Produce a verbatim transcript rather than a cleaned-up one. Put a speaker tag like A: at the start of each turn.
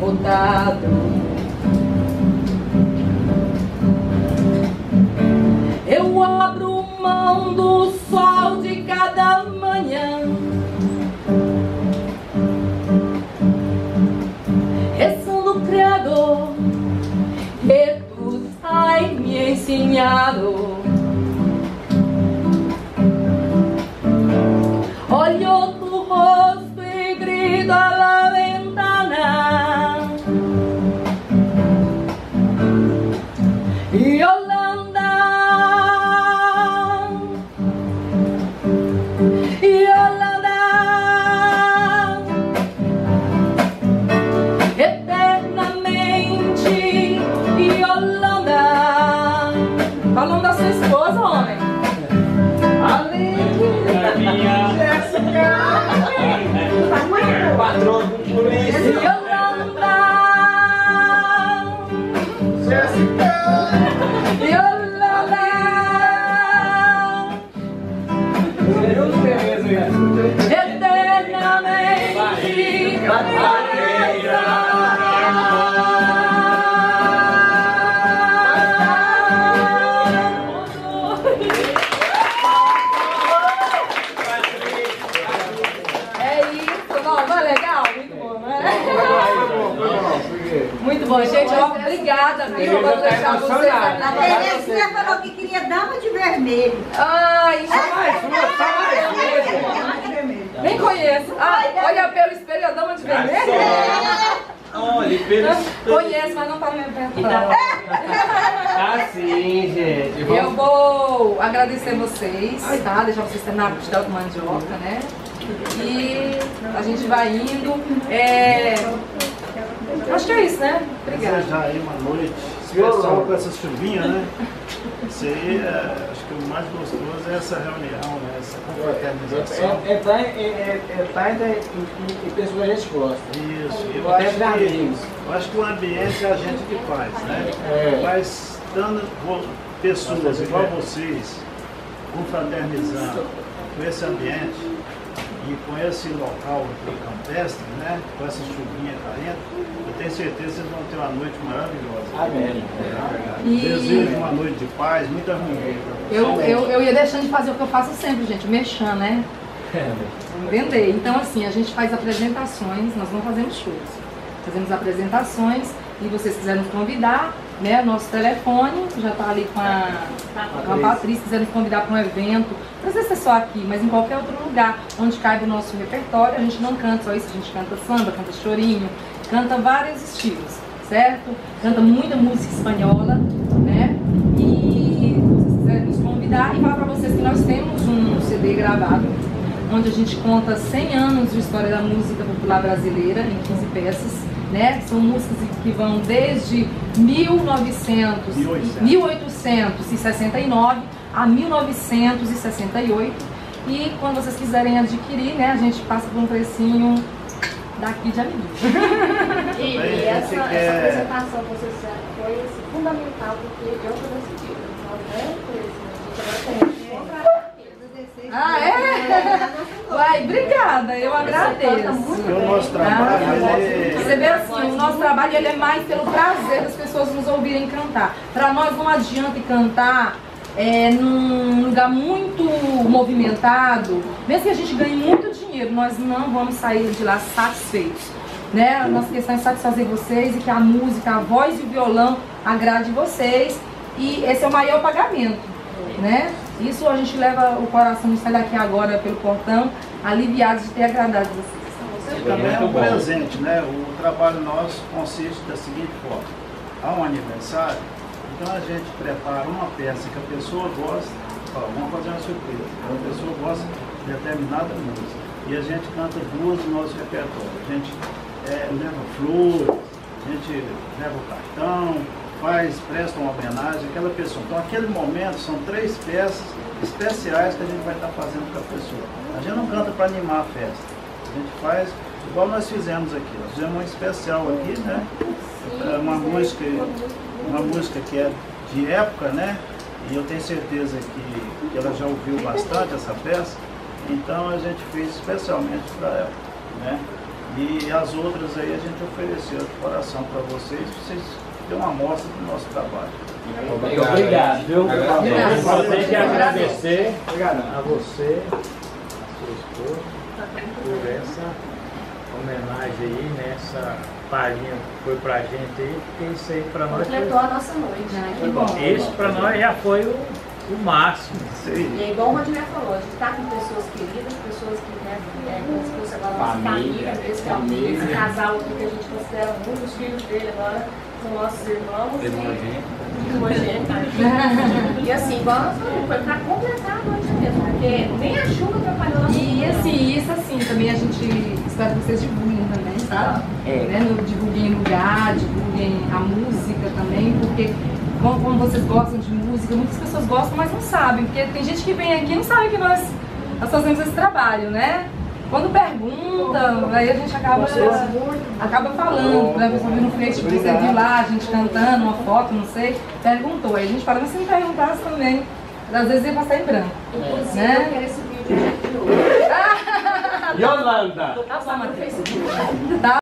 A: derrotado. Eu abro mão do sol de cada manhã, rezando o Criador que tu has me ensinado. Olho tu rosto e grito a la ventana, Yolanda, Yolanda, eternamente, Yolanda. Falando da sua esposa, homem.
B: Patrão com polícia.
A: Yolanda,
B: Jéssica.
A: Yolanda, muito bom, gente. Obrigada, viu? Vou deixar vocês.
C: A Terezinha falou que queria dama de vermelho.
A: Ai,
B: Só mais, só mais.
A: nem conheço. Ai, olha pelo espelho a dama de vermelho.
B: Olha, pelo
A: Conheço, mas não tá me perguntando.
B: Ah, sim, gente.
A: Eu vou agradecer vocês, tá? Deixar vocês terminar a costela com mandioca, né? E a gente vai indo. É... Acho que é isso, né? Obrigada.
D: Desejar aí uma noite especial com essa chuvinha, né? Isso aí, é, acho que o mais gostoso é essa reunião, né? Essa confraternização.
B: É estar é, em pessoas que a gente gosta.
D: Isso, eu
B: Até
D: acho,
B: de amigos.
D: que, eu acho que o ambiente é a gente que faz, né?
B: É.
D: Mas dando pessoas igual vocês, confraternizando com esse ambiente e com esse local aqui campestre, né? Com essa chuvinha caindo, eu tenho certeza que vocês vão ter uma noite maravilhosa.
B: Amém.
A: E-
D: Desejo uma noite de paz, muita harmonia.
A: Eu, eu, eu ia deixando de fazer o que eu faço sempre, gente, merchan, né? Vender. Então, assim, a gente faz apresentações, nós não fazemos shows. Fazemos apresentações e vocês quiserem nos convidar, né? Nosso telefone já está ali com a, com a Patrícia, se quiserem nos convidar para um evento, não precisa ser só aqui, mas em qualquer outro lugar onde caiba o nosso repertório. A gente não canta só isso, a gente canta samba, canta chorinho, canta vários estilos, certo? Canta muita música espanhola, né? E se vocês quiserem nos convidar, e falar para vocês que nós temos um C D gravado, onde a gente conta cem anos de história da música popular brasileira em quinze peças, né? São músicas que vão desde mil novecentos, mil oitocentos e sessenta e nove a mil novecentos e sessenta e oito. E quando vocês quiserem adquirir, né, a gente passa por um precinho daqui de amiguinho.
E: E, e essa, essa apresentação que vocês fizeram foi assim, fundamental, porque eu estou decidindo. Então, é coisa, a gente agora tem que comprar.
A: Ah, é? Uai, obrigada, eu agradeço.
D: Porque o nosso trabalho,
A: Ah,
D: ele...
A: Você vê assim, o nosso trabalho ele é mais pelo prazer das pessoas nos ouvirem cantar. Para nós não adianta cantar é, num lugar muito movimentado, mesmo que a gente ganhe muito dinheiro, nós não vamos sair de lá satisfeitos. Né? A nossa questão é satisfazer vocês e que a música, a voz e o violão agrade vocês. E esse é o maior pagamento, né? Isso a gente leva o coração de sair daqui agora pelo portão, aliviados de ter agradado vocês.
D: Também é um presente, né? O trabalho nosso consiste da seguinte forma: há um aniversário, então a gente prepara uma peça que a pessoa gosta, ó, vamos fazer uma surpresa, a pessoa gosta de determinada música e a gente canta duas no nosso repertório. A gente é, leva flores, a gente leva o cartão, faz, presta uma homenagem àquela pessoa. Então aquele momento são três peças especiais que a gente vai estar fazendo para a pessoa. A gente não canta para animar a festa, a gente faz igual nós fizemos aqui. Nós fizemos um especial aqui, né? Uma música, uma música que é de época, né? E eu tenho certeza que, que ela já ouviu bastante essa peça, então a gente fez especialmente para ela, né? E as outras aí a gente ofereceu de coração para vocês, vocês dêem uma amostra do nosso trabalho.
F: Obrigado, obrigado viu?
A: Obrigado.
F: Só tenho que agradecer a você, a sua esposa, por essa homenagem aí, nessa palhinha que foi pra gente aí, porque isso aí pra nós
E: Completou a nossa noite, né? Que bom.
F: Isso pra nós já foi o, o máximo.
E: E é igual o Rodinei falou, a gente tá com pessoas queridas, pessoas que, né, é, como se fosse agora nossa família, mesmo, que é um esse casal aqui que a gente considera muito, os filhos dele agora são nossos irmãos. Primogênitos. E assim, igual nós falamos, foi pra completar a noite mesmo, porque nem a chuva atrapalhou a nossa
A: E assim, isso assim, também a gente espera que vocês divulguem também, sabe?
B: É.
A: Né? No- Divulguem o lugar, divulguem a música também, porque como, como vocês gostam de música, muitas pessoas gostam, mas não sabem, porque tem gente que vem aqui e não sabe que nós, nós fazemos esse trabalho, né? Quando pergunta, aí a gente acaba, acaba falando, né? A pessoa viu no Facebook, você viu lá a gente cantando, uma foto, não sei, perguntou. Aí a gente fala, mas se me perguntasse também, às vezes ia passar em branco.
E: Inclusive,
A: Né?
E: eu quero esse vídeo de novo.
B: Yolanda!
E: Vou passar no Facebook.
A: Tá